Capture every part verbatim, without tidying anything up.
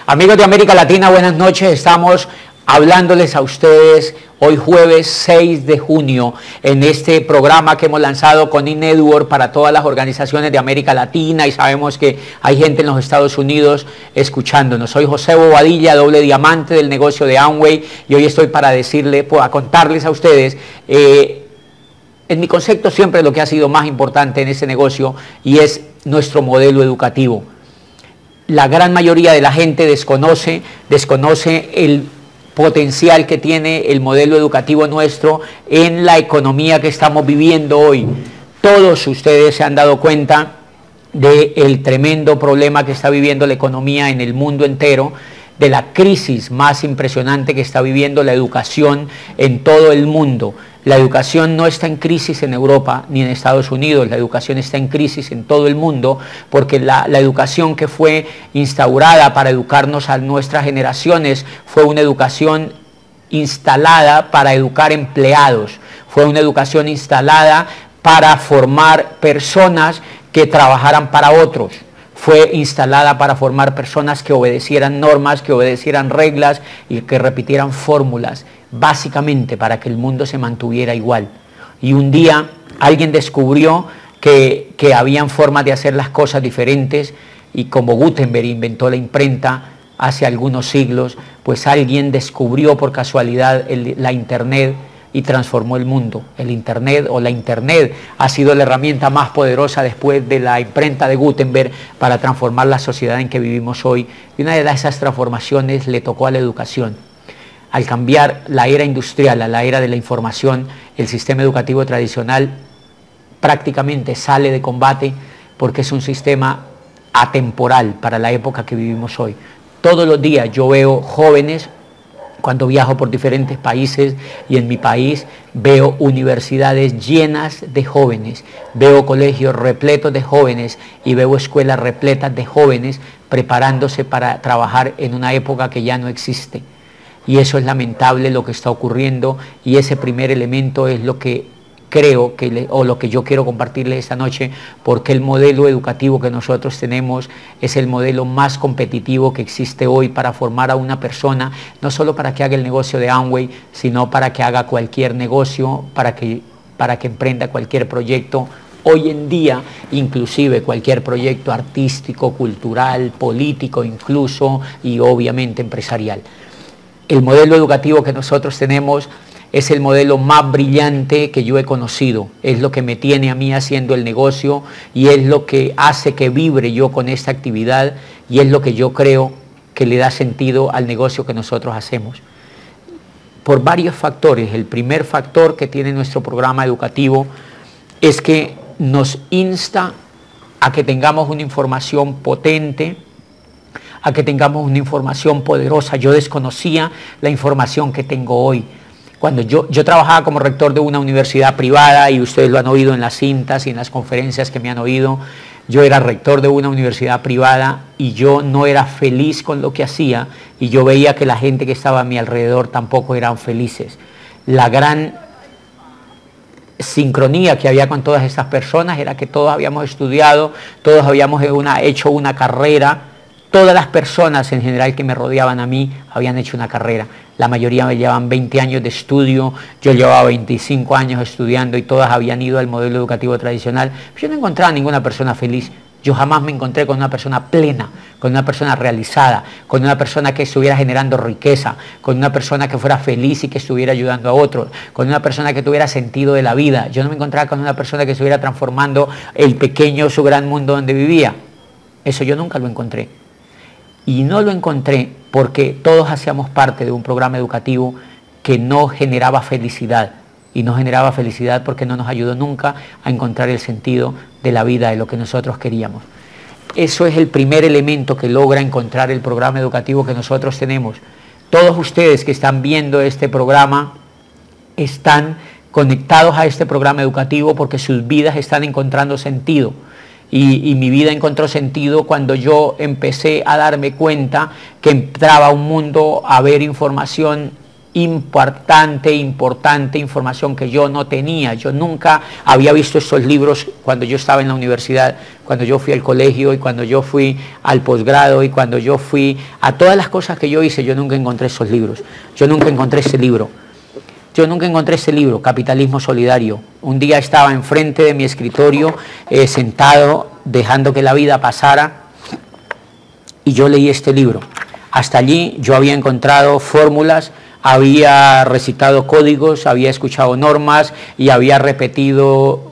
Amigos de América Latina, buenas noches. Estamos hablándoles a ustedes hoy jueves seis de junio en este programa que hemos lanzado con iNetwork para todas las organizaciones de América Latina, y sabemos que hay gente en los Estados Unidos escuchándonos. Soy José Bobadilla, doble diamante del negocio de Amway, y hoy estoy para decirle, para contarles a ustedes eh, en mi concepto siempre lo que ha sido más importante en este negocio, y es nuestro modelo educativo. La gran mayoría de la gente desconoce, desconoce el potencial que tiene el modelo educativo nuestro en la economía que estamos viviendo hoy. Todos ustedes se han dado cuenta del tremendo problema que está viviendo la economía en el mundo entero, de la crisis más impresionante que está viviendo la educación en todo el mundo. La educación no está en crisis en Europa ni en Estados Unidos, la educación está en crisis en todo el mundo, porque la, la educación que fue instaurada para educarnos a nuestras generaciones fue una educación instalada para educar empleados, fue una educación instalada para formar personas que trabajaran para otros. Fue instalada para formar personas que obedecieran normas, que obedecieran reglas y que repitieran fórmulas, básicamente para que el mundo se mantuviera igual. Y un día alguien descubrió que, que habían formas de hacer las cosas diferentes, y como Gutenberg inventó la imprenta hace algunos siglos, pues alguien descubrió por casualidad el, la Internet, y transformó el mundo. El Internet o la Internet ha sido la herramienta más poderosa después de la imprenta de Gutenberg para transformar la sociedad en que vivimos hoy. Y una de esas transformaciones le tocó a la educación. Al cambiar la era industrial a la era de la información, el sistema educativo tradicional prácticamente sale de combate porque es un sistema atemporal para la época que vivimos hoy. Todos los días yo veo jóvenes. Cuando viajo por diferentes países, y en mi país veo universidades llenas de jóvenes, veo colegios repletos de jóvenes y veo escuelas repletas de jóvenes preparándose para trabajar en una época que ya no existe. Y eso es lamentable lo que está ocurriendo, y ese primer elemento es lo que creo que le, o lo que yo quiero compartirles esta noche, porque el modelo educativo que nosotros tenemos es el modelo más competitivo que existe hoy para formar a una persona, no solo para que haga el negocio de Amway, sino para que haga cualquier negocio, para que, para que emprenda cualquier proyecto. Hoy en día, inclusive cualquier proyecto artístico, cultural, político incluso, y obviamente empresarial. El modelo educativo que nosotros tenemos es el modelo más brillante que yo he conocido, es lo que me tiene a mí haciendo el negocio, y es lo que hace que vibre yo con esta actividad, y es lo que yo creo que le da sentido al negocio que nosotros hacemos. Por varios factores. El primer factor que tiene nuestro programa educativo es que nos insta a que tengamos una información potente, a que tengamos una información poderosa. Yo desconocía la información que tengo hoy. Cuando yo, yo trabajaba como rector de una universidad privada, y ustedes lo han oído en las cintas y en las conferencias que me han oído, yo era rector de una universidad privada y yo no era feliz con lo que hacía, y yo veía que la gente que estaba a mi alrededor tampoco eran felices. La gran sincronía que había con todas estas personas era que todos habíamos estudiado, todos habíamos una, hecho una carrera. Todas las personas en general que me rodeaban a mí habían hecho una carrera. La mayoría me llevaban veinte años de estudio, yo llevaba veinticinco años estudiando, y todas habían ido al modelo educativo tradicional. Yo no encontraba ninguna persona feliz. Yo jamás me encontré con una persona plena, con una persona realizada, con una persona que estuviera generando riqueza, con una persona que fuera feliz y que estuviera ayudando a otros, con una persona que tuviera sentido de la vida. Yo no me encontraba con una persona que estuviera transformando el pequeño, su gran mundo donde vivía. Eso yo nunca lo encontré. Y no lo encontré porque todos hacíamos parte de un programa educativo que no generaba felicidad. Y no generaba felicidad porque no nos ayudó nunca a encontrar el sentido de la vida, de lo que nosotros queríamos. Eso es el primer elemento que logra encontrar el programa educativo que nosotros tenemos. Todos ustedes que están viendo este programa están conectados a este programa educativo porque sus vidas están encontrando sentido. Y, y mi vida encontró sentido cuando yo empecé a darme cuenta que entraba a un mundo a ver información importante, importante información que yo no tenía. Yo nunca había visto estos libros cuando yo estaba en la universidad, cuando yo fui al colegio y cuando yo fui al posgrado y cuando yo fui a todas las cosas que yo hice. Yo nunca encontré esos libros. Yo nunca encontré ese libro. Yo nunca encontré ese libro, Capitalismo Solidario. Un día estaba enfrente de mi escritorio, eh, sentado, dejando que la vida pasara, y yo leí este libro. Hasta allí yo había encontrado fórmulas, había recitado códigos, había escuchado normas y había repetido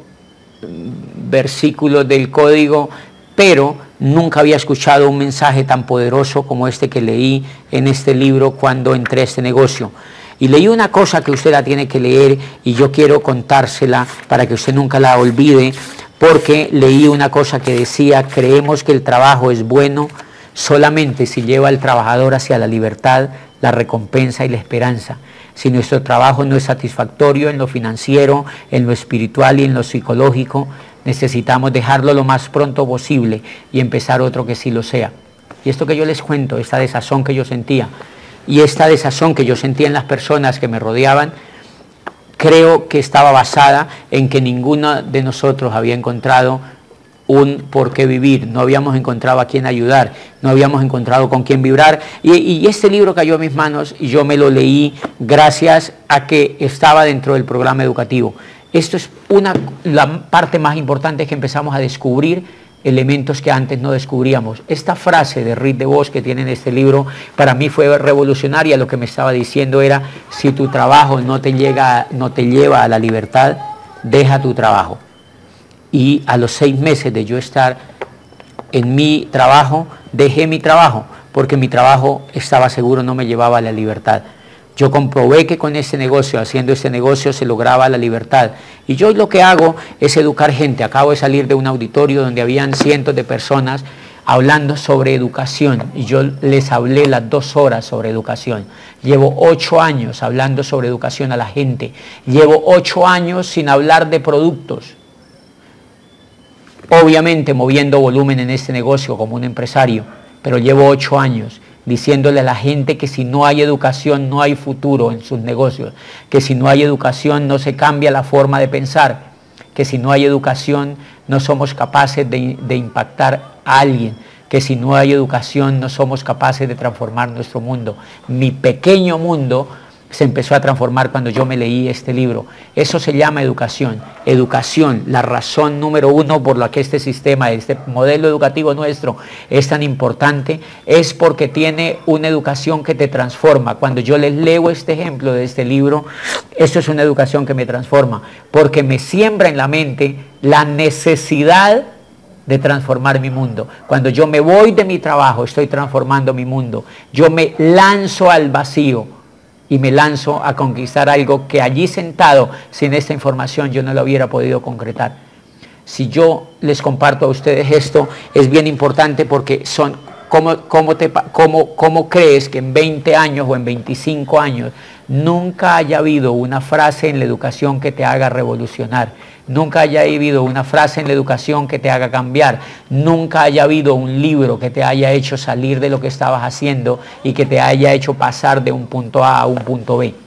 versículos del código, pero nunca había escuchado un mensaje tan poderoso como este que leí en este libro cuando entré a este negocio. Y leí una cosa que usted la tiene que leer y yo quiero contársela para que usted nunca la olvide, porque leí una cosa que decía: creemos que el trabajo es bueno solamente si lleva al trabajador hacia la libertad, la recompensa y la esperanza. Si nuestro trabajo no es satisfactorio en lo financiero, en lo espiritual y en lo psicológico, necesitamos dejarlo lo más pronto posible y empezar otro que sí lo sea. Y esto que yo les cuento, esta desazón que yo sentía, y esta desazón que yo sentía en las personas que me rodeaban, creo que estaba basada en que ninguno de nosotros había encontrado un por qué vivir, no habíamos encontrado a quién ayudar, no habíamos encontrado con quién vibrar, y, y este libro cayó a mis manos y yo me lo leí gracias a que estaba dentro del programa educativo. Esto es una, la parte más importante, que empezamos a descubrir elementos que antes no descubríamos. Esta frase de Reed DeVos que tiene en este libro, para mí fue revolucionaria. Lo que me estaba diciendo era: si tu trabajo no te, llega, no te lleva a la libertad, deja tu trabajo. Y a los seis meses de yo estar en mi trabajo, dejé mi trabajo, porque mi trabajo, estaba seguro, no me llevaba a la libertad. Yo comprobé que con este negocio, haciendo este negocio, se lograba la libertad. Y yo lo que hago es educar gente. Acabo de salir de un auditorio donde habían cientos de personas hablando sobre educación. Y yo les hablé las dos horas sobre educación. Llevo ocho años hablando sobre educación a la gente. Llevo ocho años sin hablar de productos. Obviamente moviendo volumen en este negocio como un empresario. Pero llevo ocho años diciéndole a la gente que si no hay educación no hay futuro en sus negocios, que si no hay educación no se cambia la forma de pensar, que si no hay educación no somos capaces de, de impactar a alguien, que si no hay educación no somos capaces de transformar nuestro mundo. Mi pequeño mundo se empezó a transformar cuando yo me leí este libro. Eso se llama educación. Educación, la razón número uno por la que este sistema, este modelo educativo nuestro es tan importante, es porque tiene una educación que te transforma. Cuando yo les leo este ejemplo de este libro, esto es una educación que me transforma, porque me siembra en la mente la necesidad de transformar mi mundo. Cuando yo me voy de mi trabajo, estoy transformando mi mundo. Yo me lanzo al vacío y me lanzo a conquistar algo que allí sentado, sin esta información, yo no lo hubiera podido concretar. Si yo les comparto a ustedes esto, es bien importante, porque son, ¿cómo, cómo, te, cómo, cómo crees que en veinte años o en veinticinco años nunca haya habido una frase en la educación que te haga revolucionar? Nunca haya habido una frase en la educación que te haga cambiar. Nunca haya habido un libro que te haya hecho salir de lo que estabas haciendo y que te haya hecho pasar de un punto A a un punto B.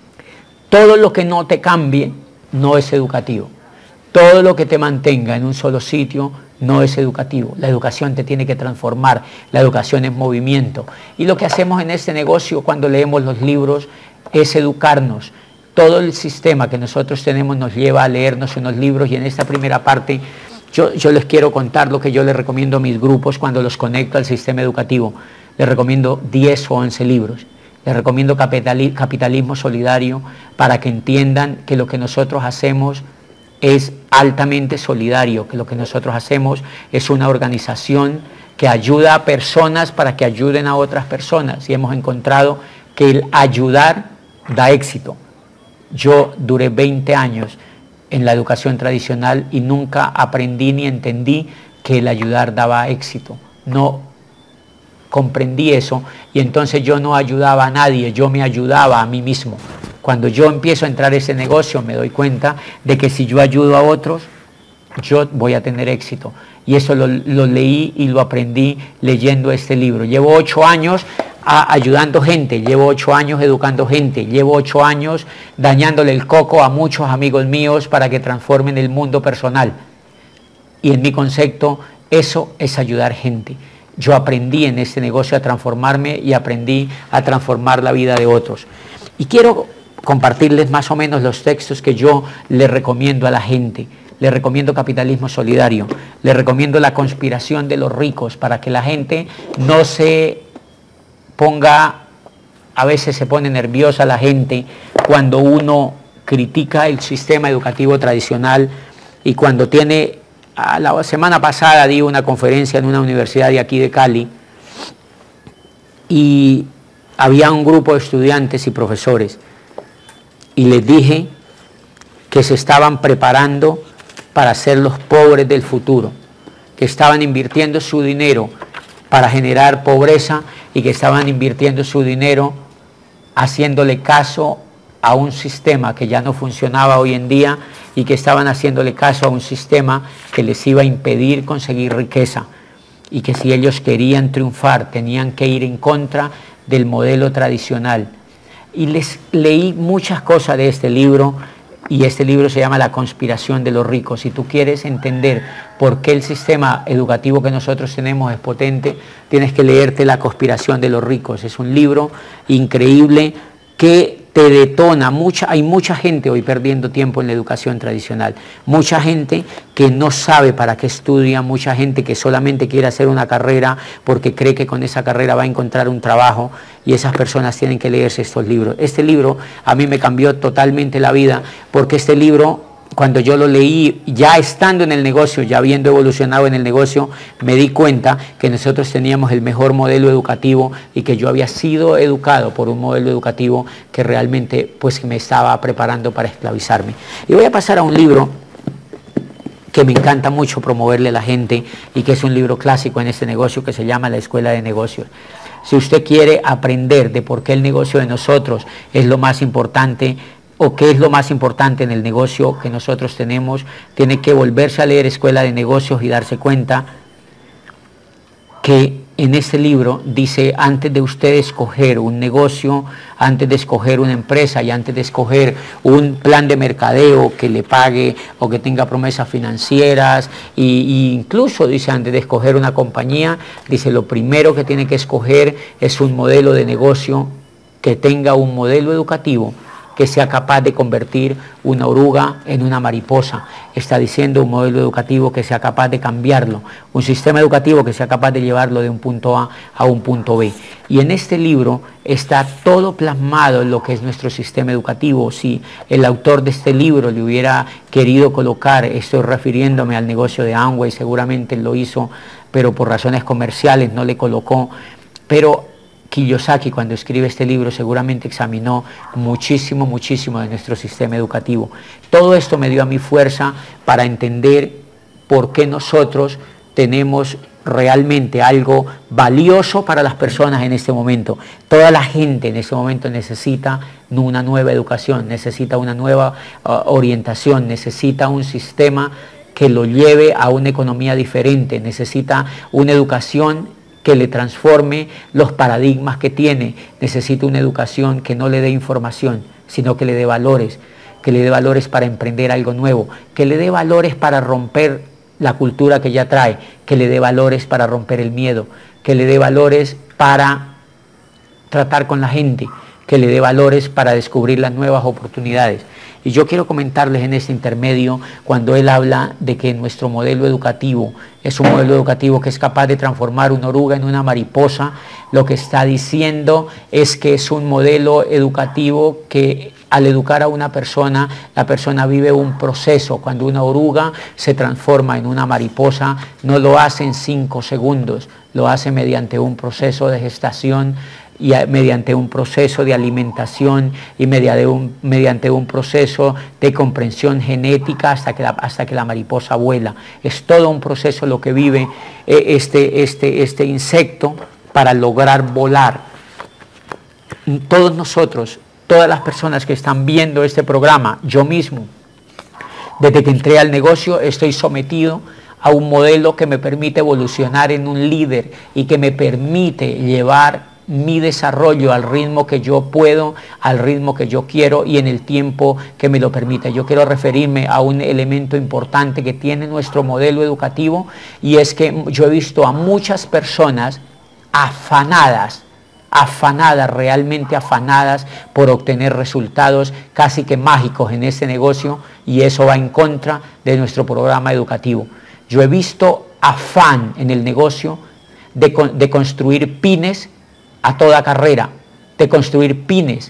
Todo lo que no te cambie no es educativo. Todo lo que te mantenga en un solo sitio no es educativo. La educación te tiene que transformar. La educación es movimiento. Y lo que hacemos en este negocio cuando leemos los libros es educarnos. Todo el sistema que nosotros tenemos nos lleva a leernos unos libros, y en esta primera parte yo, yo les quiero contar lo que yo les recomiendo a mis grupos cuando los conecto al sistema educativo. Les recomiendo diez o once libros. Les recomiendo Capitalismo Solidario, para que entiendan que lo que nosotros hacemos es altamente solidario, que lo que nosotros hacemos es una organización que ayuda a personas para que ayuden a otras personas, y hemos encontrado que el ayudar da éxito. Yo duré veinte años en la educación tradicional y nunca aprendí ni entendí que el ayudar daba éxito. No comprendí eso, y entonces yo no ayudaba a nadie, yo me ayudaba a mí mismo. Cuando yo empiezo a entrar a ese negocio, me doy cuenta de que si yo ayudo a otros, yo voy a tener éxito. Y eso lo, lo leí y lo aprendí leyendo este libro. Llevo ocho años a, ayudando gente, llevo ocho años educando gente, llevo ocho años dañándole el coco a muchos amigos míos para que transformen el mundo personal. Y en mi concepto, eso es ayudar gente. Yo aprendí en este negocio a transformarme y aprendí a transformar la vida de otros. Y quiero compartirles más o menos los textos que yo le recomiendo a la gente. Le recomiendo Capitalismo Solidario, le recomiendo La conspiración de los ricos, para que la gente no se ponga, a veces se pone nerviosa la gente cuando uno critica el sistema educativo tradicional y cuando tiene, a la semana pasada di una conferencia en una universidad de aquí de Cali y había un grupo de estudiantes y profesores y les dije que se estaban preparando para ser los pobres del futuro, que estaban invirtiendo su dinero para generar pobreza y que estaban invirtiendo su dinero haciéndole caso a un sistema que ya no funcionaba hoy en día y que estaban haciéndole caso a un sistema que les iba a impedir conseguir riqueza y que si ellos querían triunfar tenían que ir en contra del modelo tradicional. Y les leí muchas cosas de este libro. Y este libro se llama La conspiración de los ricos. Si tú quieres entender por qué el sistema educativo que nosotros tenemos es potente, tienes que leerte La conspiración de los ricos. Es un libro increíble que te detona. Mucha, hay mucha gente hoy perdiendo tiempo en la educación tradicional. Mucha gente que no sabe para qué estudia, mucha gente que solamente quiere hacer una carrera porque cree que con esa carrera va a encontrar un trabajo, y esas personas tienen que leerse estos libros. Este libro a mí me cambió totalmente la vida, porque este libro, cuando yo lo leí, ya estando en el negocio, ya habiendo evolucionado en el negocio, me di cuenta que nosotros teníamos el mejor modelo educativo y que yo había sido educado por un modelo educativo que realmente pues me estaba preparando para esclavizarme. Y voy a pasar a un libro que me encanta mucho promoverle a la gente y que es un libro clásico en este negocio, que se llama La Escuela de Negocios. Si usted quiere aprender de por qué el negocio de nosotros es lo más importante, o qué es lo más importante en el negocio que nosotros tenemos, tiene que volverse a leer Escuela de Negocios y darse cuenta que en este libro dice, antes de usted escoger un negocio, antes de escoger una empresa y antes de escoger un plan de mercadeo que le pague o que tenga promesas financieras, e incluso dice, antes de escoger una compañía, dice, lo primero que tiene que escoger es un modelo de negocio que tenga un modelo educativo que sea capaz de convertir una oruga en una mariposa. Está diciendo un modelo educativo que sea capaz de cambiarlo, un sistema educativo que sea capaz de llevarlo de un punto A a un punto B. Y en este libro está todo plasmado en lo que es nuestro sistema educativo. Si el autor de este libro le hubiera querido colocar, estoy refiriéndome al negocio de Amway, seguramente lo hizo, pero por razones comerciales no le colocó, pero Kiyosaki, cuando escribe este libro, seguramente examinó muchísimo, muchísimo de nuestro sistema educativo. Todo esto me dio a mí fuerza para entender por qué nosotros tenemos realmente algo valioso para las personas en este momento. Toda la gente en este momento necesita una nueva educación, necesita una nueva uh, orientación, necesita un sistema que lo lleve a una economía diferente, necesita una educación que le transforme los paradigmas que tiene. Necesita una educación que no le dé información, sino que le dé valores, que le dé valores para emprender algo nuevo, que le dé valores para romper la cultura que ya trae, que le dé valores para romper el miedo, que le dé valores para tratar con la gente, que le dé valores para descubrir las nuevas oportunidades. Y yo quiero comentarles en este intermedio, cuando él habla de que nuestro modelo educativo es un modelo educativo que es capaz de transformar una oruga en una mariposa, lo que está diciendo es que es un modelo educativo que al educar a una persona, la persona vive un proceso. Cuando una oruga se transforma en una mariposa, no lo hace en cinco segundos, lo hace mediante un proceso de gestación, y mediante un proceso de alimentación y mediante un, mediante un proceso de comprensión genética hasta que, la, hasta que la mariposa vuela. Es todo un proceso lo que vive este, este, este insecto para lograr volar. Todos nosotros, todas las personas que están viendo este programa, yo mismo, desde que entré al negocio estoy sometido a un modelo que me permite evolucionar en un líder y que me permite llevar mi desarrollo al ritmo que yo puedo, al ritmo que yo quiero y en el tiempo que me lo permita. Yo quiero referirme a un elemento importante que tiene nuestro modelo educativo, y es que yo he visto a muchas personas afanadas, afanadas, realmente afanadas por obtener resultados casi que mágicos en este negocio, y eso va en contra de nuestro programa educativo. Yo he visto afán en el negocio de, de construir pymes a toda carrera, de construir pymes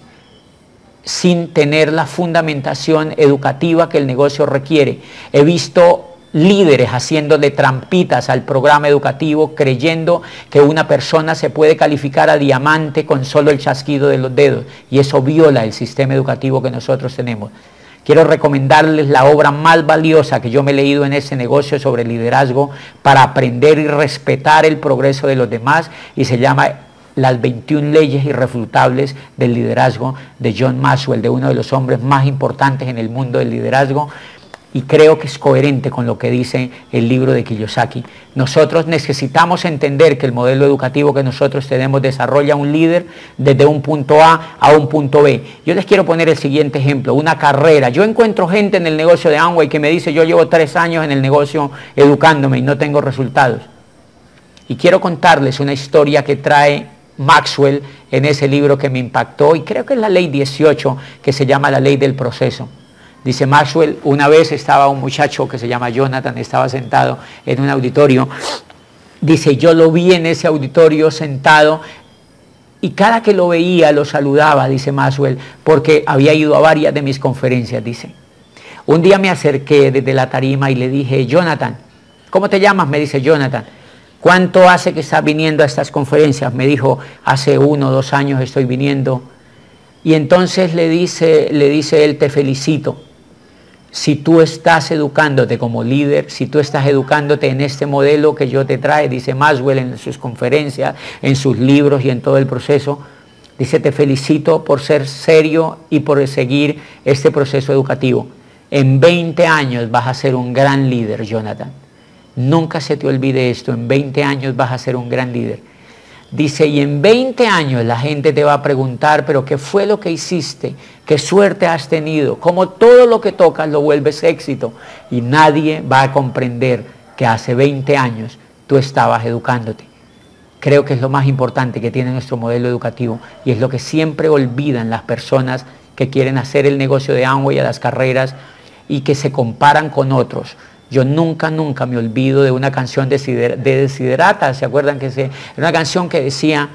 sin tener la fundamentación educativa que el negocio requiere. He visto líderes haciéndole trampitas al programa educativo, creyendo que una persona se puede calificar a diamante con solo el chasquido de los dedos, y eso viola el sistema educativo que nosotros tenemos. Quiero recomendarles la obra más valiosa que yo me he leído en ese negocio sobre liderazgo para aprender y respetar el progreso de los demás, y se llama Las veintiuna leyes irrefutables del liderazgo, de John Maxwell, de uno de los hombres más importantes en el mundo del liderazgo. Y creo que es coherente con lo que dice el libro de Kiyosaki. Nosotros necesitamos entender que el modelo educativo que nosotros tenemos desarrolla un líder desde un punto A a un punto B. Yo les quiero poner el siguiente ejemplo, una carrera. Yo encuentro gente en el negocio de Amway que me dice: yo llevo tres años en el negocio educándome y no tengo resultados. Y quiero contarles una historia que trae Maxwell en ese libro que me impactó, y creo que es la ley dieciocho, que se llama la ley del proceso. Dice Maxwell: una vez estaba un muchacho que se llama Jonathan, estaba sentado en un auditorio. Dice: yo lo vi en ese auditorio sentado, y cada que lo veía lo saludaba, dice Maxwell, porque había ido a varias de mis conferencias. Dice: un día me acerqué desde la tarima y le dije: Jonathan, ¿cómo te llamas? Me dice Jonathan. ¿Cuánto hace que estás viniendo a estas conferencias? Me dijo: hace uno o dos años estoy viniendo. Y entonces le dice, le dice él: te felicito. Si tú estás educándote como líder, si tú estás educándote en este modelo que yo te trae, dice Maxwell en sus conferencias, en sus libros y en todo el proceso, dice: te felicito por ser serio y por seguir este proceso educativo. En veinte años vas a ser un gran líder, Jonathan. Nunca se te olvide esto, en veinte años vas a ser un gran líder. Dice: y en veinte años la gente te va a preguntar: pero ¿qué fue lo que hiciste? ¿Qué suerte has tenido? Como todo lo que tocas lo vuelves éxito. Y nadie va a comprender que hace veinte años tú estabas educándote. Creo que es lo más importante que tiene nuestro modelo educativo, y es lo que siempre olvidan las personas que quieren hacer el negocio de Amway a las carreras y que se comparan con otros. Yo nunca, nunca me olvido de una canción de Desiderata. ¿Se acuerdan que se, era una canción que decía: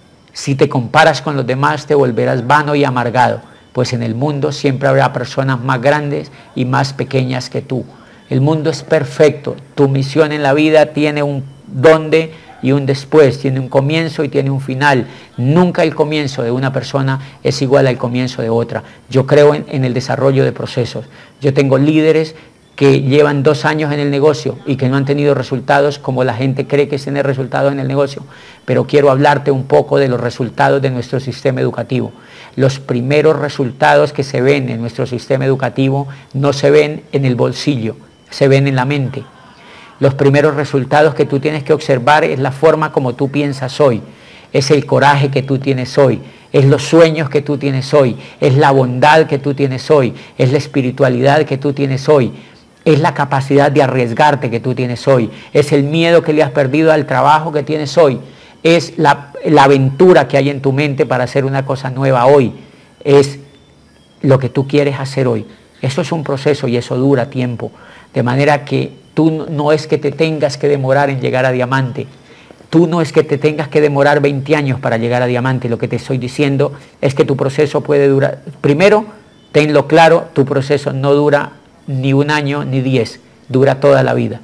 si te comparas con los demás te volverás vano y amargado, pues en el mundo siempre habrá personas más grandes y más pequeñas que tú. El mundo es perfecto. Tu misión en la vida tiene un dónde y un después, tiene un comienzo y tiene un final. Nunca el comienzo de una persona es igual al comienzo de otra. Yo creo en, en el desarrollo de procesos. Yo tengo líderes que llevan dos años en el negocio y que no han tenido resultados como la gente cree que es tener resultados en el negocio. Pero quiero hablarte un poco de los resultados de nuestro sistema educativo. Los primeros resultados que se ven en nuestro sistema educativo no se ven en el bolsillo, se ven en la mente. Los primeros resultados que tú tienes que observar es la forma como tú piensas hoy, es el coraje que tú tienes hoy, es los sueños que tú tienes hoy, es la bondad que tú tienes hoy, es la espiritualidad que tú tienes hoy. Es la capacidad de arriesgarte que tú tienes hoy, es el miedo que le has perdido al trabajo que tienes hoy, es la, la aventura que hay en tu mente para hacer una cosa nueva hoy, es lo que tú quieres hacer hoy. Eso es un proceso y eso dura tiempo, de manera que tú no es que te tengas que demorar en llegar a diamante, tú no es que te tengas que demorar veinte años para llegar a diamante. Lo que te estoy diciendo es que tu proceso puede durar, primero, tenlo claro, tu proceso no dura ni un año ni diez, dura toda la vida.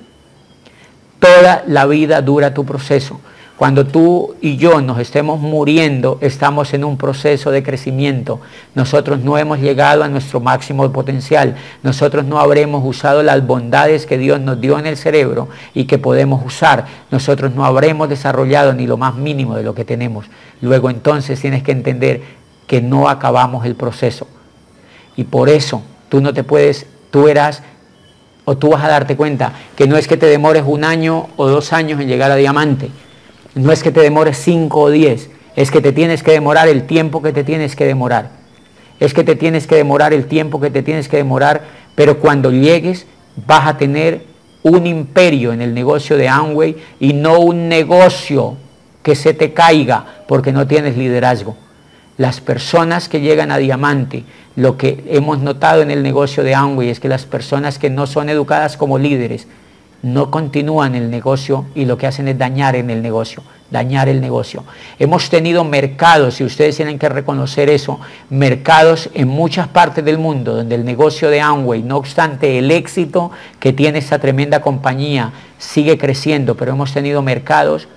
Toda la vida dura tu proceso. Cuando tú y yo nos estemos muriendo, estamos en un proceso de crecimiento. Nosotros no hemos llegado a nuestro máximo potencial. Nosotros no habremos usado las bondades que Dios nos dio en el cerebro y que podemos usar. Nosotros no habremos desarrollado ni lo más mínimo de lo que tenemos. Luego entonces tienes que entender que no acabamos el proceso. Y por eso tú no te puedes... Tú eras, o tú vas a darte cuenta que no es que te demores un año o dos años en llegar a diamante, no es que te demores cinco o diez, Es que te tienes que demorar el tiempo que te tienes que demorar. Es que te tienes que demorar el tiempo que te tienes que demorar, pero cuando llegues vas a tener un imperio en el negocio de Amway y no un negocio que se te caiga porque no tienes liderazgo. Las personas que llegan a diamante, lo que hemos notado en el negocio de Amway es que las personas que no son educadas como líderes no continúan el negocio y lo que hacen es dañar en el negocio, dañar el negocio. Hemos tenido mercados, y ustedes tienen que reconocer eso, mercados en muchas partes del mundo donde el negocio de Amway, no obstante el éxito que tiene esta tremenda compañía, sigue creciendo, pero hemos tenido mercados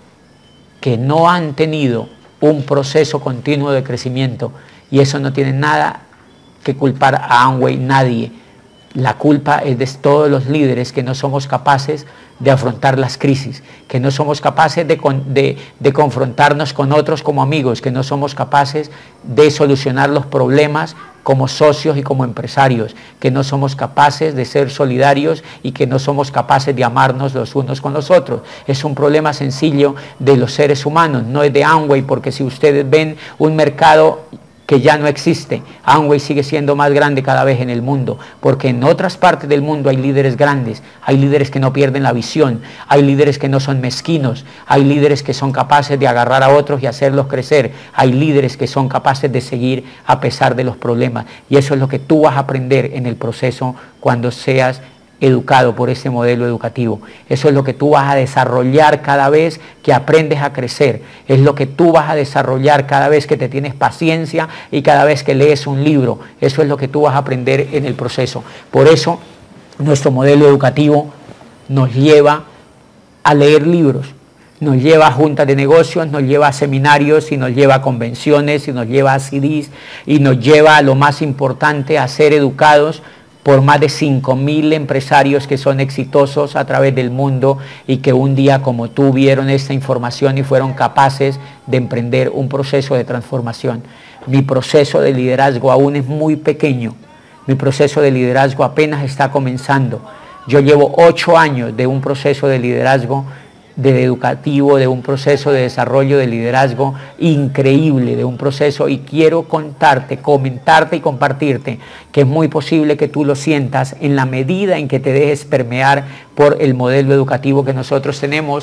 que no han tenido un proceso continuo de crecimiento, y eso no tiene nada que culpar a Amway, nadie. La culpa es de todos los líderes que no somos capaces de afrontar las crisis, que no somos capaces de, de, de confrontarnos con otros como amigos, que no somos capaces de solucionar los problemas como socios y como empresarios, que no somos capaces de ser solidarios y que no somos capaces de amarnos los unos con los otros. Es un problema sencillo de los seres humanos, no es de Amway, porque si ustedes ven un mercado que ya no existe, Amway sigue siendo más grande cada vez en el mundo, porque en otras partes del mundo hay líderes grandes, hay líderes que no pierden la visión, hay líderes que no son mezquinos, hay líderes que son capaces de agarrar a otros y hacerlos crecer, hay líderes que son capaces de seguir a pesar de los problemas, y eso es lo que tú vas a aprender en el proceso cuando seas educado por este modelo educativo. Eso es lo que tú vas a desarrollar cada vez que aprendes a crecer, es lo que tú vas a desarrollar cada vez que te tienes paciencia y cada vez que lees un libro. Eso es lo que tú vas a aprender en el proceso. Por eso nuestro modelo educativo nos lleva a leer libros, nos lleva a juntas de negocios, nos lleva a seminarios y nos lleva a convenciones y nos lleva a C Ds y nos lleva a lo más importante, a ser educados por más de cinco mil empresarios que son exitosos a través del mundo y que un día como tú vieron esta información y fueron capaces de emprender un proceso de transformación. Mi proceso de liderazgo aún es muy pequeño, mi proceso de liderazgo apenas está comenzando. Yo llevo ocho años de un proceso de liderazgo de educativo, de un proceso de desarrollo de liderazgo increíble, de un proceso, y quiero contarte, comentarte y compartirte que es muy posible que tú lo sientas en la medida en que te dejes permear por el modelo educativo que nosotros tenemos.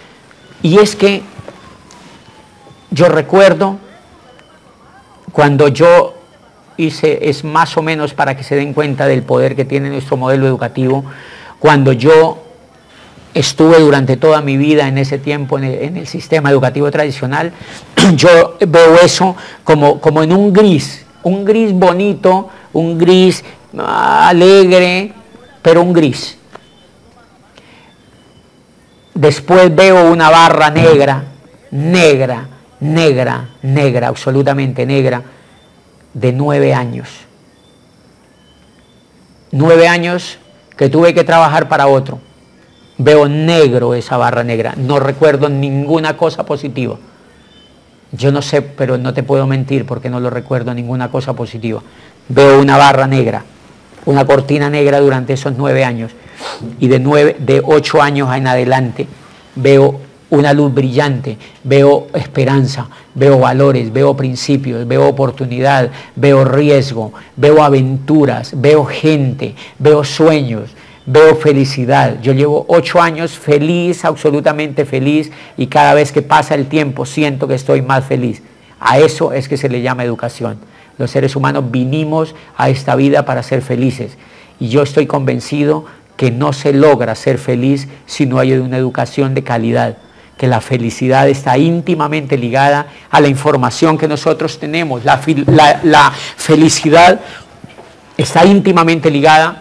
Y es que yo recuerdo cuando yo hice, es más o menos para que se den cuenta del poder que tiene nuestro modelo educativo, cuando yo estuve durante toda mi vida en ese tiempo en el, en el sistema educativo tradicional, yo veo eso como, como en un gris, un gris bonito, un gris alegre, pero un gris. Después veo una barra negra, negra, negra, negra, absolutamente negra, de nueve años. Nueve años que tuve que trabajar para otro. Veo negro esa barra negra, no recuerdo ninguna cosa positiva. Yo no sé, pero no te puedo mentir porque no lo recuerdo ninguna cosa positiva. Veo una barra negra, una cortina negra durante esos nueve años. Y de, nueve, de ocho años en adelante veo una luz brillante, veo esperanza, veo valores, veo principios, veo oportunidad, veo riesgo, veo aventuras, veo gente, veo sueños, veo felicidad. Yo llevo ocho años feliz, absolutamente feliz, y cada vez que pasa el tiempo siento que estoy más feliz. A eso es que se le llama educación. Los seres humanos vinimos a esta vida para ser felices, y yo estoy convencido que no se logra ser feliz si no hay una educación de calidad, que la felicidad está íntimamente ligada a la información que nosotros tenemos. La, la, la felicidad está íntimamente ligada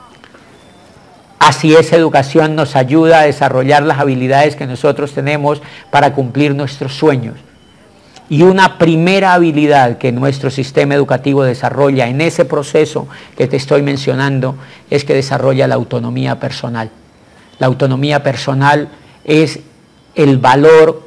a si esa educación nos ayuda a desarrollar las habilidades que nosotros tenemos para cumplir nuestros sueños. Y una primera habilidad que nuestro sistema educativo desarrolla en ese proceso que te estoy mencionando es que desarrolla la autonomía personal. La autonomía personal es el valor,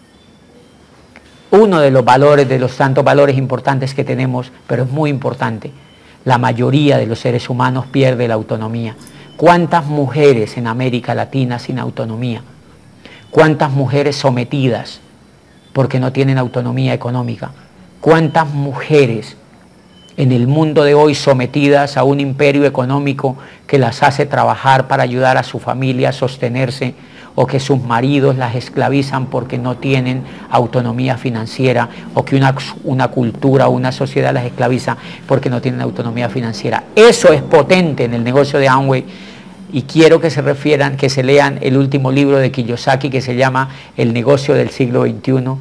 uno de los valores, de los tantos valores importantes que tenemos, pero es muy importante. La mayoría de los seres humanos pierde la autonomía. ¿Cuántas mujeres en América Latina sin autonomía? ¿Cuántas mujeres sometidas? porque no tienen autonomía económica. ¿Cuántas mujeres en el mundo de hoy sometidas a un imperio económico que las hace trabajar para ayudar a su familia a sostenerse, o que sus maridos las esclavizan porque no tienen autonomía financiera, o que una, una cultura o una sociedad las esclaviza porque no tienen autonomía financiera? Eso es potente en el negocio de Amway, y quiero que se refieran, que se lean el último libro de Kiyosaki que se llama El negocio del siglo veintiuno,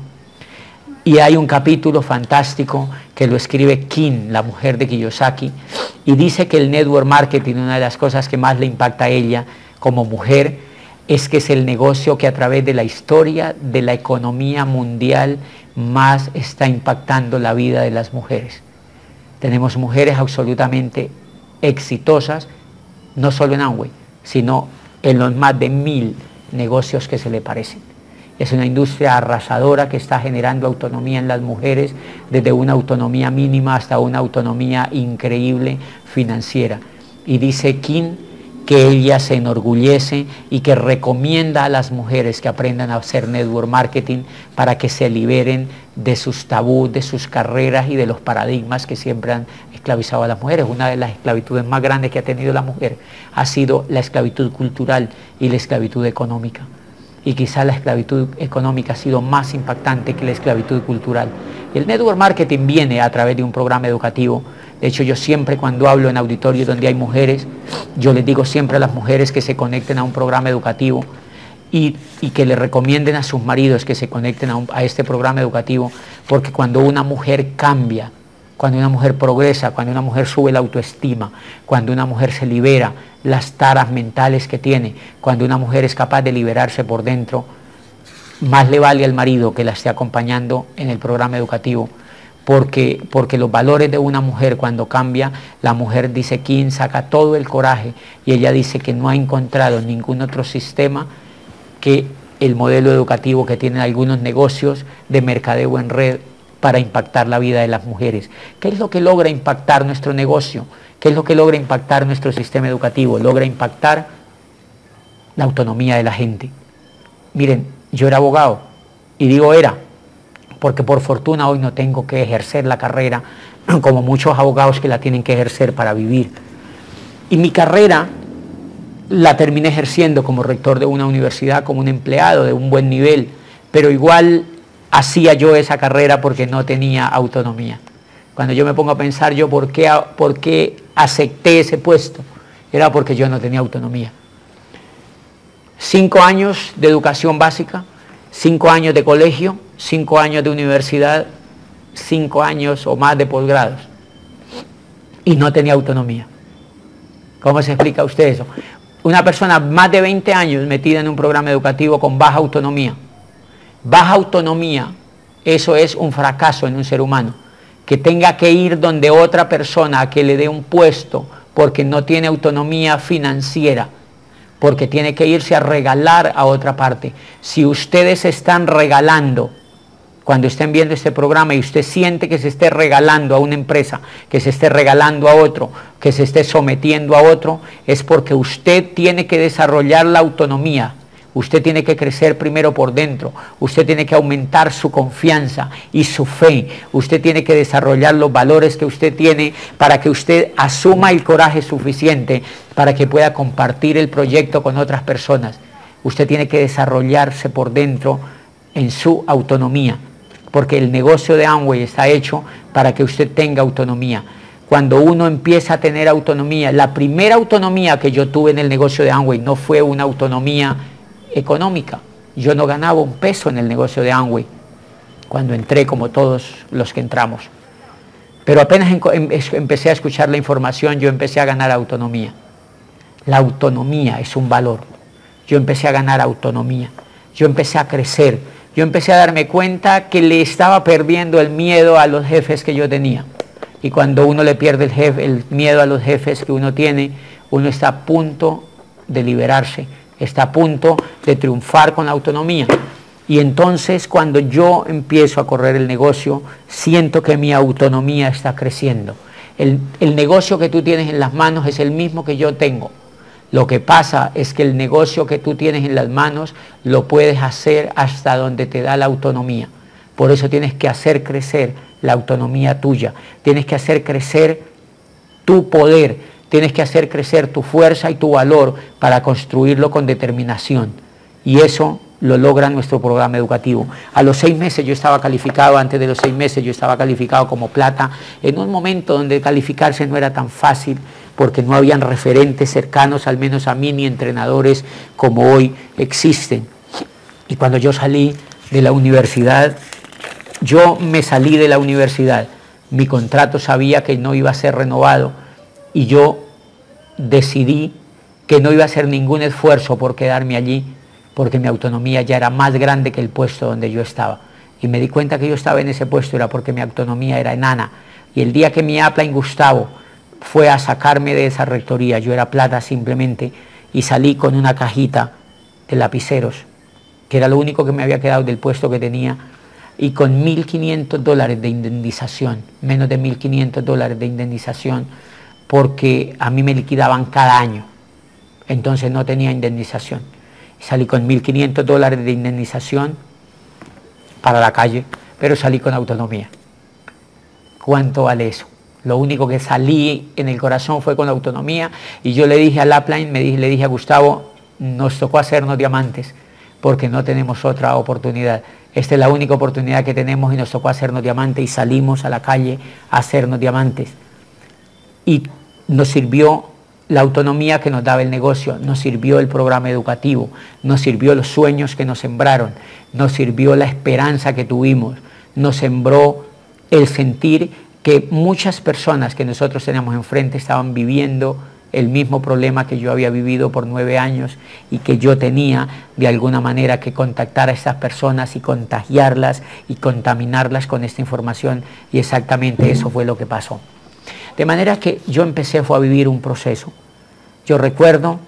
y hay un capítulo fantástico que lo escribe Kim, la mujer de Kiyosaki, y dice que el network marketing, una de las cosas que más le impacta a ella como mujer, es que es el negocio que a través de la historia de la economía mundial más está impactando la vida de las mujeres. Tenemos mujeres absolutamente exitosas, no solo en Amway, sino en los más de mil negocios que se le parecen. Es una industria arrasadora que está generando autonomía en las mujeres, desde una autonomía mínima hasta una autonomía increíble financiera. Y dice Kim que ella se enorgullece y que recomienda a las mujeres que aprendan a hacer network marketing para que se liberen de sus tabús, de sus carreras y de los paradigmas que siempre han esclavizado a las mujeres. Una de las esclavitudes más grandes que ha tenido la mujer ha sido la esclavitud cultural y la esclavitud económica. Y quizá la esclavitud económica ha sido más impactante que la esclavitud cultural. Y el network marketing viene a través de un programa educativo. De hecho, yo siempre cuando hablo en auditorios donde hay mujeres, yo les digo siempre a las mujeres que se conecten a un programa educativo y, y que le recomienden a sus maridos que se conecten a, un, a este programa educativo, porque cuando una mujer cambia, cuando una mujer progresa, cuando una mujer sube la autoestima, cuando una mujer se libera las taras mentales que tiene, cuando una mujer es capaz de liberarse por dentro, más le vale al marido que la esté acompañando en el programa educativo, porque, porque los valores de una mujer cuando cambia, la mujer, dice Kim, saca todo el coraje, y ella dice que no ha encontrado ningún otro sistema que el modelo educativo que tienen algunos negocios de mercadeo en red para impactar la vida de las mujeres. ¿Qué es lo que logra impactar nuestro negocio? ¿Qué es lo que logra impactar nuestro sistema educativo? Logra impactar la autonomía de la gente. Miren, yo era abogado, y digo era, porque por fortuna hoy no tengo que ejercer la carrera como muchos abogados que la tienen que ejercer para vivir. Y mi carrera la terminé ejerciendo como rector de una universidad, como un empleado de un buen nivel, pero igual hacía yo esa carrera porque no tenía autonomía. Cuando yo me pongo a pensar yo por qué, por qué acepté ese puesto, era porque yo no tenía autonomía. Cinco años de educación básica, cinco años de colegio, cinco años de universidad, cinco años o más de posgrados, y no tenía autonomía. ¿Cómo se explica usted eso? Una persona más de veinte años metida en un programa educativo con baja autonomía. Baja autonomía, eso es un fracaso en un ser humano. Que tenga que ir donde otra persona a que le dé un puesto porque no tiene autonomía financiera, porque tiene que irse a regalar a otra parte. Si ustedes están regalando, cuando estén viendo este programa y usted siente que se esté regalando a una empresa, que se esté regalando a otro, que se esté sometiendo a otro, es porque usted tiene que desarrollar la autonomía. Usted tiene que crecer primero por dentro, usted tiene que aumentar su confianza y su fe, usted tiene que desarrollar los valores que usted tiene para que usted asuma el coraje suficiente para que pueda compartir el proyecto con otras personas. Usted tiene que desarrollarse por dentro en su autonomía, porque el negocio de Amway está hecho para que usted tenga autonomía. Cuando uno empieza a tener autonomía, la primera autonomía que yo tuve en el negocio de Amway no fue una autonomía económica. Yo no ganaba un peso en el negocio de Amway cuando entré, como todos los que entramos, pero apenas empecé a escuchar la información, yo empecé a ganar autonomía. La autonomía es un valor. Yo empecé a ganar autonomía, yo empecé a crecer, yo empecé a darme cuenta que le estaba perdiendo el miedo a los jefes que yo tenía. Y cuando uno le pierde el, jefe, el miedo a los jefes que uno tiene, uno está a punto de liberarse, está a punto de triunfar con la autonomía. Y entonces cuando yo empiezo a correr el negocio, siento que mi autonomía está creciendo. El, el negocio que tú tienes en las manos es el mismo que yo tengo. Lo que pasa es que el negocio que tú tienes en las manos lo puedes hacer hasta donde te da la autonomía. Por eso tienes que hacer crecer la autonomía tuya, tienes que hacer crecer tu poder, tienes que hacer crecer tu fuerza y tu valor para construirlo con determinación. Y eso lo logra nuestro programa educativo. A los seis meses yo estaba calificado, antes de los seis meses yo estaba calificado como plata, en un momento donde calificarse no era tan fácil, porque no habían referentes cercanos, al menos a mí, ni entrenadores como hoy existen. Y cuando yo salí de la universidad, yo me salí de la universidad, mi contrato sabía que no iba a ser renovado y yo decidí que no iba a hacer ningún esfuerzo por quedarme allí, porque mi autonomía ya era más grande que el puesto donde yo estaba. Y me di cuenta que yo estaba en ese puesto era porque mi autonomía era enana. Y el día que mi upline Gustavo fue a sacarme de esa rectoría, yo era plata simplemente, y salí con una cajita de lapiceros, que era lo único que me había quedado del puesto que tenía, y con mil quinientos dólares de indemnización, menos de mil quinientos dólares de indemnización, porque a mí me liquidaban cada año, entonces no tenía indemnización. Salí con mil quinientos dólares de indemnización para la calle, pero salí con autonomía. ¿Cuánto vale eso? Lo único que salí en el corazón fue con autonomía, y yo le dije al upline, me dije, le dije a Gustavo, nos tocó hacernos diamantes, porque no tenemos otra oportunidad. Esta es la única oportunidad que tenemos y nos tocó hacernos diamantes, y salimos a la calle a hacernos diamantes. Y nos sirvió la autonomía que nos daba el negocio, nos sirvió el programa educativo, nos sirvió los sueños que nos sembraron, nos sirvió la esperanza que tuvimos, nos sembró el sentir que muchas personas que nosotros teníamos enfrente estaban viviendo el mismo problema que yo había vivido por nueve años y que yo tenía de alguna manera que contactar a estas personas y contagiarlas y contaminarlas con esta información, y exactamente eso fue lo que pasó. De manera que yo empecé fue a vivir un proceso. Yo recuerdo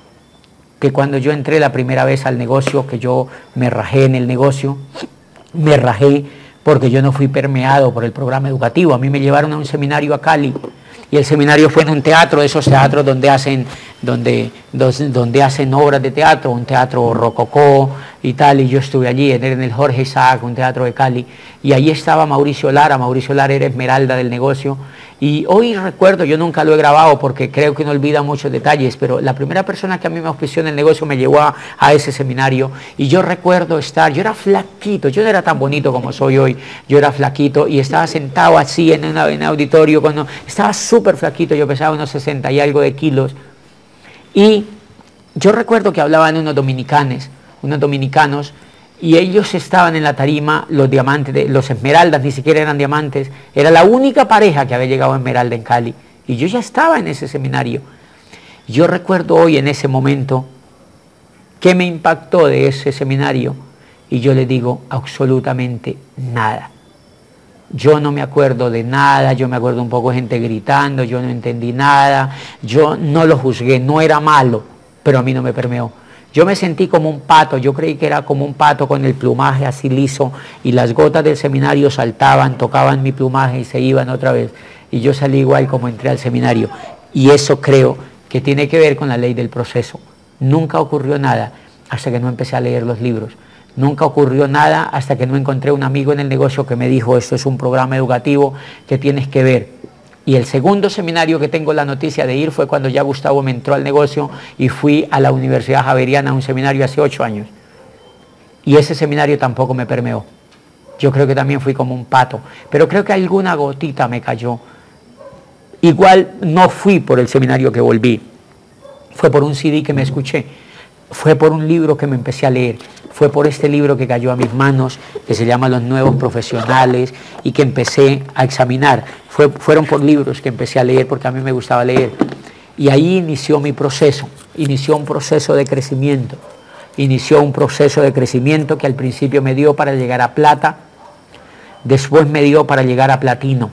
que cuando yo entré la primera vez al negocio, que yo me rajé en el negocio, me rajé porque yo no fui permeado por el programa educativo. A mí me llevaron a un seminario a Cali, y el seminario fue en un teatro, esos teatros donde hacen, donde, donde hacen obras de teatro, un teatro rococó y tal, y yo estuve allí en el Jorge Isaac, un teatro de Cali, y ahí estaba Mauricio Lara. Mauricio Lara era esmeralda del negocio, y hoy recuerdo, yo nunca lo he grabado porque creo que no olvida muchos detalles, pero la primera persona que a mí me auspició en el negocio me llevó a, a ese seminario, y yo recuerdo estar, yo era flaquito, yo no era tan bonito como soy hoy, yo era flaquito y estaba sentado así en, una, en un auditorio, cuando estaba súper flaquito, yo pesaba unos sesenta y algo de kilos, y yo recuerdo que hablaban unos dominicanos, unos dominicanos, y ellos estaban en la tarima, los diamantes, de, los esmeraldas, ni siquiera eran diamantes, era la única pareja que había llegado a esmeralda en Cali, y yo ya estaba en ese seminario. Yo recuerdo hoy en ese momento qué me impactó de ese seminario, y yo le digo absolutamente nada. Yo no me acuerdo de nada, yo me acuerdo un poco de gente gritando, yo no entendí nada, yo no lo juzgué, no era malo, pero a mí no me permeó. Yo me sentí como un pato, yo creí que era como un pato con el plumaje así liso, y las gotas del seminario saltaban, tocaban mi plumaje y se iban otra vez, y yo salí igual como entré al seminario. Y eso creo que tiene que ver con la ley del proceso. Nunca ocurrió nada hasta que no empecé a leer los libros. Nunca ocurrió nada hasta que no encontré un amigo en el negocio que me dijo, esto es un programa educativo que tienes que ver. Y el segundo seminario que tengo la noticia de ir fue cuando ya Gustavo me entró al negocio, y fui a la Universidad Javeriana a un seminario hace ocho años. Y ese seminario tampoco me permeó. Yo creo que también fui como un pato, pero creo que alguna gotita me cayó. Igual no fui por el seminario que volví, fue por un C D que me escuché, fue por un libro que me empecé a leer, fue por este libro que cayó a mis manos, que se llama Los Nuevos Profesionales, y que empecé a examinar. Fue, fueron por libros que empecé a leer porque a mí me gustaba leer. Y ahí inició mi proceso, inició un proceso de crecimiento, inició un proceso de crecimiento que al principio me dio para llegar a plata, después me dio para llegar a platino,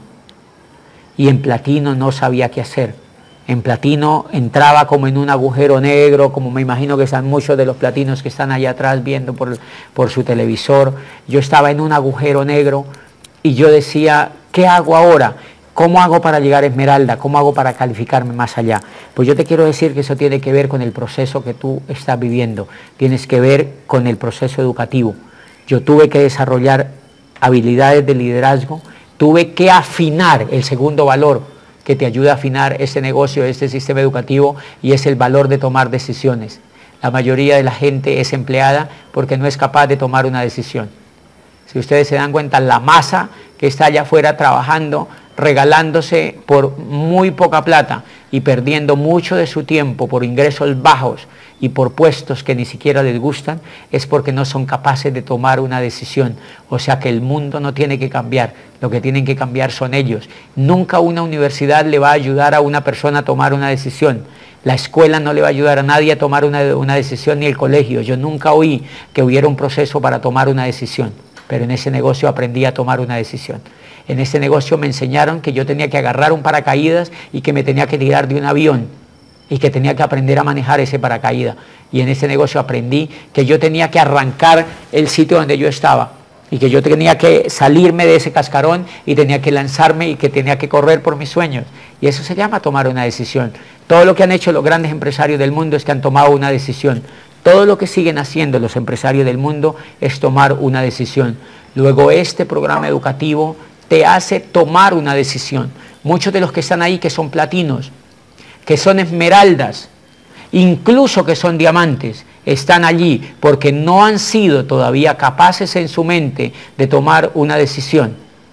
y en platino no sabía qué hacer. En platino entraba como en un agujero negro, como me imagino que están muchos de los platinos que están allá atrás viendo por, por su televisor. Yo estaba en un agujero negro y yo decía, ¿qué hago ahora? ¿Cómo hago para llegar a esmeralda? ¿Cómo hago para calificarme más allá? Pues yo te quiero decir que eso tiene que ver con el proceso que tú estás viviendo. Tienes que ver con el proceso educativo. Yo tuve que desarrollar habilidades de liderazgo, tuve que afinar el segundo valor que te ayuda a afinar este negocio, este sistema educativo, y es el valor de tomar decisiones. La mayoría de la gente es empleada porque no es capaz de tomar una decisión. Si ustedes se dan cuenta, la masa que está allá afuera trabajando, regalándose por muy poca plata y perdiendo mucho de su tiempo por ingresos bajos y por puestos que ni siquiera les gustan, es porque no son capaces de tomar una decisión. O sea que el mundo no tiene que cambiar, lo que tienen que cambiar son ellos. Nunca una universidad le va a ayudar a una persona a tomar una decisión. La escuela no le va a ayudar a nadie a tomar una, una decisión, ni el colegio. Yo nunca oí que hubiera un proceso para tomar una decisión, pero en ese negocio aprendí a tomar una decisión. En ese negocio me enseñaron que yo tenía que agarrar un paracaídas y que me tenía que tirar de un avión y que tenía que aprender a manejar ese paracaídas. Y en ese negocio aprendí que yo tenía que arrancar el sitio donde yo estaba y que yo tenía que salirme de ese cascarón y tenía que lanzarme y que tenía que correr por mis sueños. Y eso se llama tomar una decisión. Todo lo que han hecho los grandes empresarios del mundo es que han tomado una decisión. Todo lo que siguen haciendo los empresarios del mundo es tomar una decisión. Luego este programa educativo te hace tomar una decisión. Muchos de los que están ahí que son platinos, que son esmeraldas, incluso que son diamantes, están allí porque no han sido todavía capaces en su mente de tomar una decisión.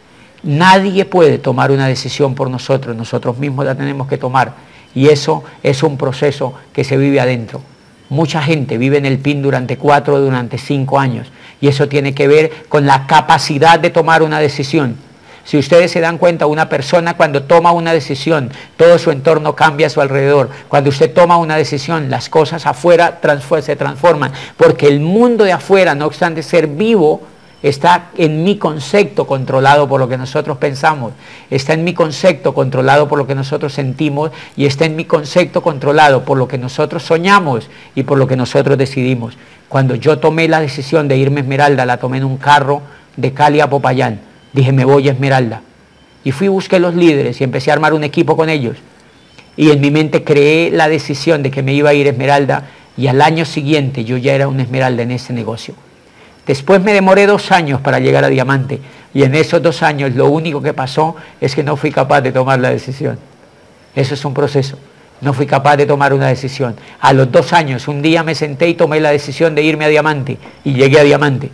Nadie puede tomar una decisión por nosotros, nosotros mismos la tenemos que tomar, y eso es un proceso que se vive adentro. Mucha gente vive en el P I N durante cuatro, durante cinco años, y eso tiene que ver con la capacidad de tomar una decisión. Si ustedes se dan cuenta, una persona cuando toma una decisión, todo su entorno cambia a su alrededor. Cuando usted toma una decisión, las cosas afuera se transforman, porque el mundo de afuera, no obstante ser vivo, está en mi concepto controlado por lo que nosotros pensamos, está en mi concepto controlado por lo que nosotros sentimos, y está en mi concepto controlado por lo que nosotros soñamos y por lo que nosotros decidimos. Cuando yo tomé la decisión de irme a Esmeralda, la tomé en un carro de Cali a Popayán. Dije, me voy a Esmeralda. Y fui, busqué los líderes y empecé a armar un equipo con ellos. Y en mi mente creé la decisión de que me iba a ir a Esmeralda, y al año siguiente yo ya era una Esmeralda en ese negocio. Después me demoré dos años para llegar a Diamante, y en esos dos años lo único que pasó es que no fui capaz de tomar la decisión. Eso es un proceso. No fui capaz de tomar una decisión. A los dos años, un día me senté y tomé la decisión de irme a Diamante, y llegué a Diamante.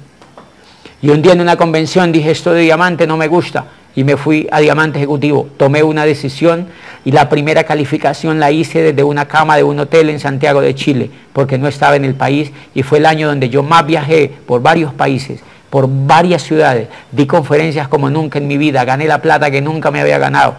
Y un día en una convención dije, esto de Diamante no me gusta, y me fui a Diamante Ejecutivo. Tomé una decisión y la primera calificación la hice desde una cama de un hotel en Santiago de Chile, porque no estaba en el país, y fue el año donde yo más viajé por varios países, por varias ciudades, di conferencias como nunca en mi vida, gané la plata que nunca me había ganado,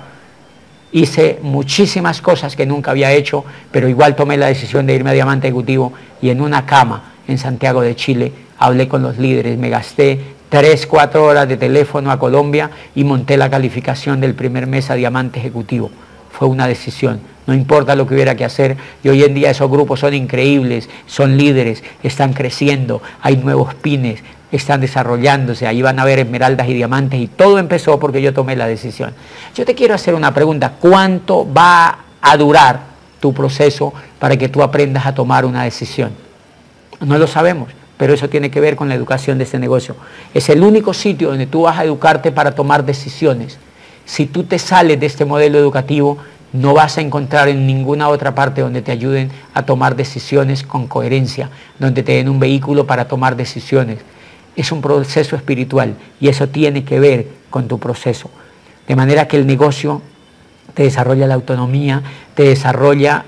hice muchísimas cosas que nunca había hecho, pero igual tomé la decisión de irme a Diamante Ejecutivo, y en una cama en Santiago de Chile hablé con los líderes, me gasté tres, cuatro horas de teléfono a Colombia y monté la calificación del primer mes a Diamante Ejecutivo. Fue una decisión, no importa lo que hubiera que hacer, y hoy en día esos grupos son increíbles, son líderes, están creciendo, hay nuevos pines, están desarrollándose, ahí van a haber esmeraldas y diamantes, y todo empezó porque yo tomé la decisión. Yo te quiero hacer una pregunta, ¿cuánto va a durar tu proceso para que tú aprendas a tomar una decisión? No lo sabemos, pero eso tiene que ver con la educación de este negocio. Es el único sitio donde tú vas a educarte para tomar decisiones. Si tú te sales de este modelo educativo, no vas a encontrar en ninguna otra parte donde te ayuden a tomar decisiones con coherencia, donde te den un vehículo para tomar decisiones. Es un proceso espiritual, y eso tiene que ver con tu proceso. De manera que el negocio te desarrolla la autonomía, te desarrolla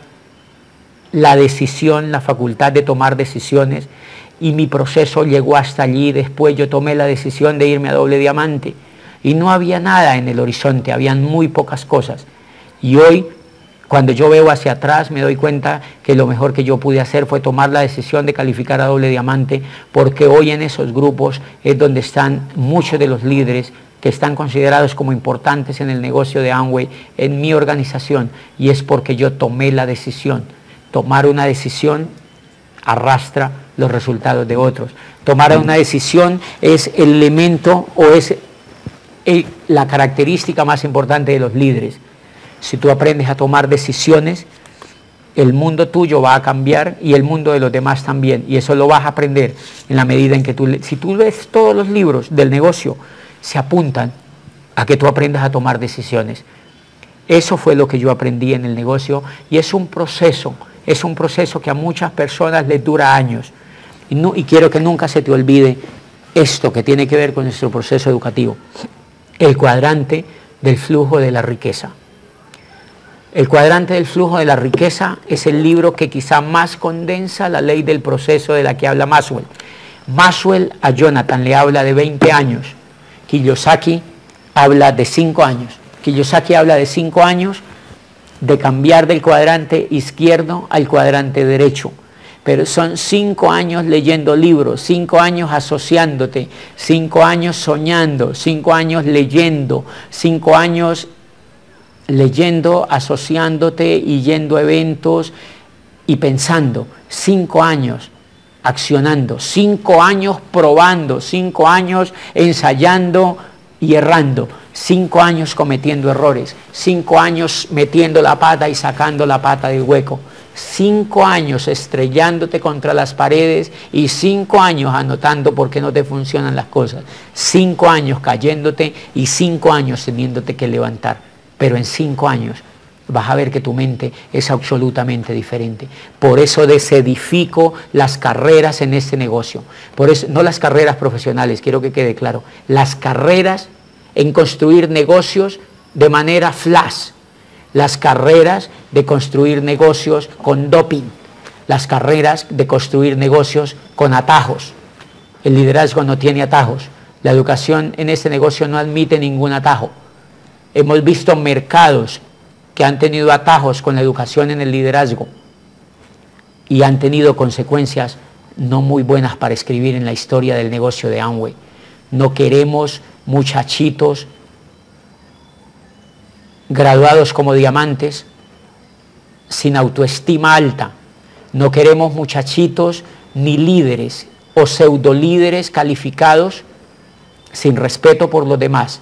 la decisión, la facultad de tomar decisiones, y mi proceso llegó hasta allí. Después yo tomé la decisión de irme a Doble Diamante, y no había nada en el horizonte, habían muy pocas cosas. Y hoy, cuando yo veo hacia atrás, me doy cuenta que lo mejor que yo pude hacer fue tomar la decisión de calificar a Doble Diamante, porque hoy en esos grupos es donde están muchos de los líderes que están considerados como importantes en el negocio de Amway, en mi organización, y es porque yo tomé la decisión. Tomar una decisión arrastra los resultados de otros. Tomar una decisión es el elemento o es el, la característica más importante de los líderes. Si tú aprendes a tomar decisiones, el mundo tuyo va a cambiar y el mundo de los demás también, y eso lo vas a aprender en la medida en que tú, si tú lees todos los libros del negocio se apuntan a que tú aprendas a tomar decisiones. Eso fue lo que yo aprendí en el negocio y es un proceso, es un proceso que a muchas personas les dura años. Y, no, y quiero que nunca se te olvide esto que tiene que ver con nuestro proceso educativo. El cuadrante del flujo de la riqueza. El cuadrante del flujo de la riqueza es el libro que quizá más condensa la ley del proceso de la que habla Maxwell. Maxwell a Jonathan le habla de veinte años, Kiyosaki habla de cinco años. Kiyosaki habla de cinco años de cambiar del cuadrante izquierdo al cuadrante derecho. Pero son cinco años leyendo libros, cinco años asociándote, cinco años soñando, cinco años leyendo, cinco años leyendo, asociándote y yendo a eventos y pensando, cinco años accionando, cinco años probando, cinco años ensayando y errando, cinco años cometiendo errores, cinco años metiendo la pata y sacando la pata del hueco, cinco años estrellándote contra las paredes y cinco años anotando por qué no te funcionan las cosas, cinco años cayéndote y cinco años teniéndote que levantar, pero en cinco años vas a ver que tu mente es absolutamente diferente. Por eso desedifico las carreras en este negocio, por eso, no las carreras profesionales, quiero que quede claro, las carreras en construir negocios de manera flash, las carreras de construir negocios con doping, las carreras de construir negocios con atajos. El liderazgo no tiene atajos, la educación en este negocio no admite ningún atajo. Hemos visto mercados que han tenido atajos con la educación en el liderazgo y han tenido consecuencias no muy buenas para escribir en la historia del negocio de Amway. No queremos muchachitos graduados como diamantes sin autoestima alta. No queremos muchachitos ni líderes o pseudo líderes calificados sin respeto por los demás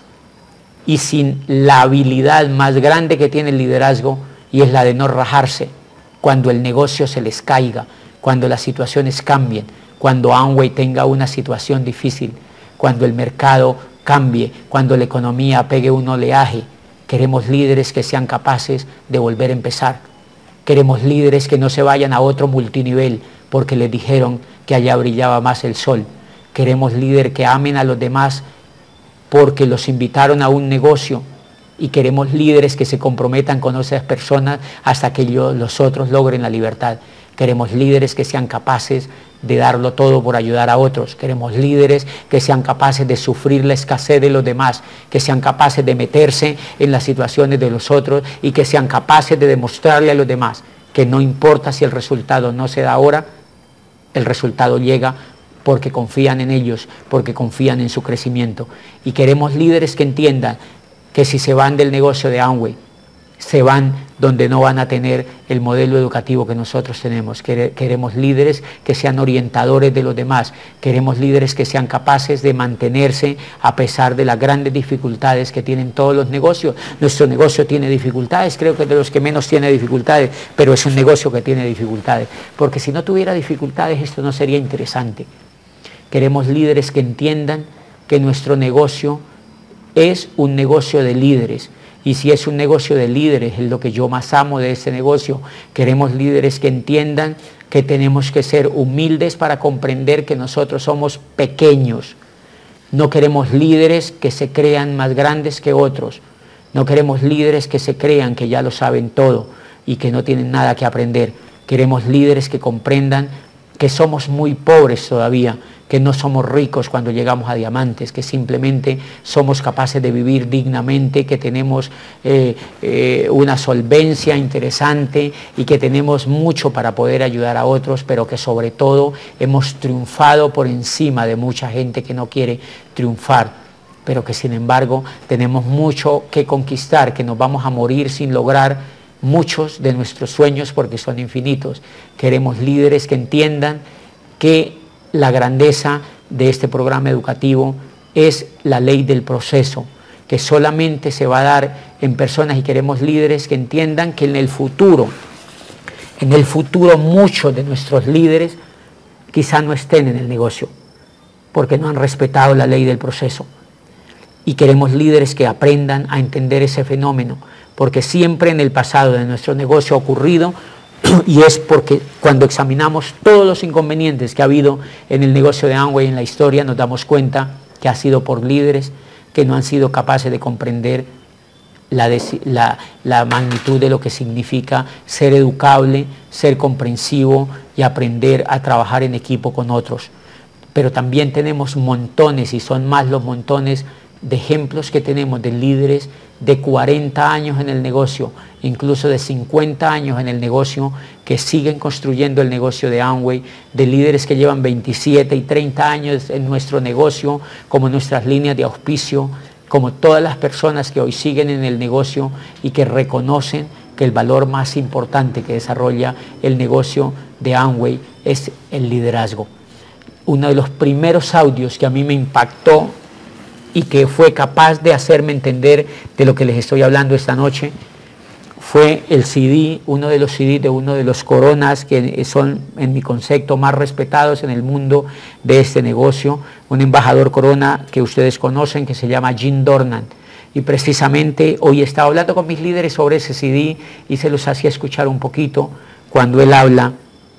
y sin la habilidad más grande que tiene el liderazgo, y es la de no rajarse cuando el negocio se les caiga, cuando las situaciones cambien, cuando Amway tenga una situación difícil, cuando el mercado cambie, cuando la economía pegue un oleaje. Queremos líderes que sean capaces de volver a empezar. Queremos líderes que no se vayan a otro multinivel porque les dijeron que allá brillaba más el sol. Queremos líderes que amen a los demás porque los invitaron a un negocio, y queremos líderes que se comprometan con esas personas hasta que yo, los otros logren la libertad. Queremos líderes que sean capaces de darlo todo por ayudar a otros. Queremos líderes que sean capaces de sufrir la escasez de los demás, que sean capaces de meterse en las situaciones de los otros y que sean capaces de demostrarle a los demás que no importa si el resultado no se da ahora, el resultado llega porque confían en ellos, porque confían en su crecimiento. Y queremos líderes que entiendan que si se van del negocio de Amway, se van donde no van a tener el modelo educativo que nosotros tenemos. Queremos líderes que sean orientadores de los demás, queremos líderes que sean capaces de mantenerse a pesar de las grandes dificultades que tienen todos los negocios. Nuestro negocio tiene dificultades, creo que es de los que menos tiene dificultades, pero es un negocio que tiene dificultades, porque si no tuviera dificultades esto no sería interesante. Queremos líderes que entiendan que nuestro negocio es un negocio de líderes. Y si es un negocio de líderes, es lo que yo más amo de este negocio. Queremos líderes que entiendan que tenemos que ser humildes para comprender que nosotros somos pequeños. No queremos líderes que se crean más grandes que otros. No queremos líderes que se crean que ya lo saben todo y que no tienen nada que aprender. Queremos líderes que comprendan que somos muy pobres todavía, que no somos ricos cuando llegamos a diamantes, que simplemente somos capaces de vivir dignamente, que tenemos eh, eh, una solvencia interesante y que tenemos mucho para poder ayudar a otros, pero que sobre todo hemos triunfado por encima de mucha gente que no quiere triunfar, pero que sin embargo tenemos mucho que conquistar, que nos vamos a morir sin lograr muchos de nuestros sueños porque son infinitos. Queremos líderes que entiendan que la grandeza de este programa educativo es la ley del proceso, que solamente se va a dar en personas, y queremos líderes que entiendan que en el futuro, en el futuro muchos de nuestros líderes quizá no estén en el negocio, porque no han respetado la ley del proceso. y queremos líderes que aprendan a entender ese fenómeno, porque siempre en el pasado de nuestro negocio ha ocurrido, y es porque cuando examinamos todos los inconvenientes que ha habido en el negocio de Amway en la historia, nos damos cuenta que ha sido por líderes que no han sido capaces de comprender la, la, la magnitud de lo que significa ser educable, ser comprensivo y aprender a trabajar en equipo con otros. Pero también tenemos montones, y son más los montones de ejemplos que tenemos de líderes de cuarenta años en el negocio, incluso de cincuenta años en el negocio, que siguen construyendo el negocio de Amway, de líderes que llevan veintisiete y treinta años en nuestro negocio, como nuestras líneas de auspicio, como todas las personas que hoy siguen en el negocio y que reconocen que el valor más importante que desarrolla el negocio de Amway es el liderazgo. Uno de los primeros audios que a mí me impactó y que fue capaz de hacerme entender de lo que les estoy hablando esta noche fue el C D, uno de los C D de uno de los coronas que son, en mi concepto, más respetados en el mundo de este negocio, un embajador corona que ustedes conocen que se llama Jim Dornan. Y precisamente hoy estaba hablando con mis líderes sobre ese C D y se los hacía escuchar un poquito cuando él habla.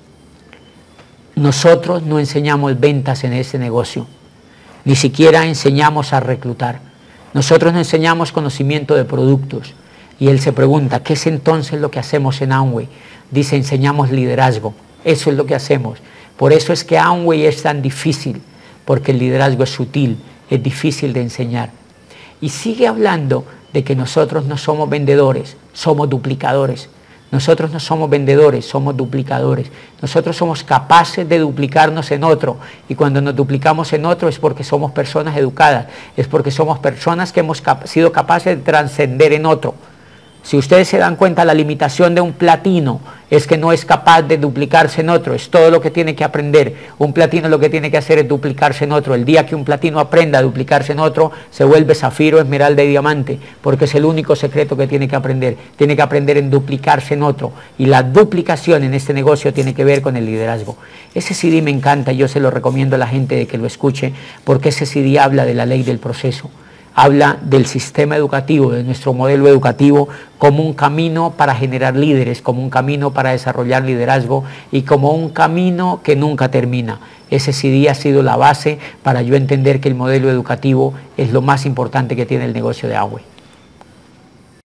Nosotros no enseñamos ventas en este negocio, ni siquiera enseñamos a reclutar. Nosotros no enseñamos conocimiento de productos. Y él se pregunta, ¿qué es entonces lo que hacemos en Amway? Dice, enseñamos liderazgo. Eso es lo que hacemos. Por eso es que Amway es tan difícil, porque el liderazgo es sutil, es difícil de enseñar. Y sigue hablando de que nosotros no somos vendedores, somos duplicadores. Nosotros no somos vendedores, somos duplicadores. Nosotros somos capaces de duplicarnos en otro. Y cuando nos duplicamos en otro es porque somos personas educadas. Es porque somos personas que hemos cap- sido capaces de trascender en otro. Si ustedes se dan cuenta, la limitación de un platino es que no es capaz de duplicarse en otro. Es todo lo que tiene que aprender. Un platino lo que tiene que hacer es duplicarse en otro. El día que un platino aprenda a duplicarse en otro, se vuelve zafiro, esmeralda y diamante, porque es el único secreto que tiene que aprender. Tiene que aprender en duplicarse en otro. Y la duplicación en este negocio tiene que ver con el liderazgo. Ese C D me encanta, yo se lo recomiendo a la gente de que lo escuche, porque ese C D habla de la ley del proceso. Habla del sistema educativo, de nuestro modelo educativo, como un camino para generar líderes, como un camino para desarrollar liderazgo y como un camino que nunca termina. Ese C D ha sido la base para yo entender que el modelo educativo es lo más importante que tiene el negocio de Amway.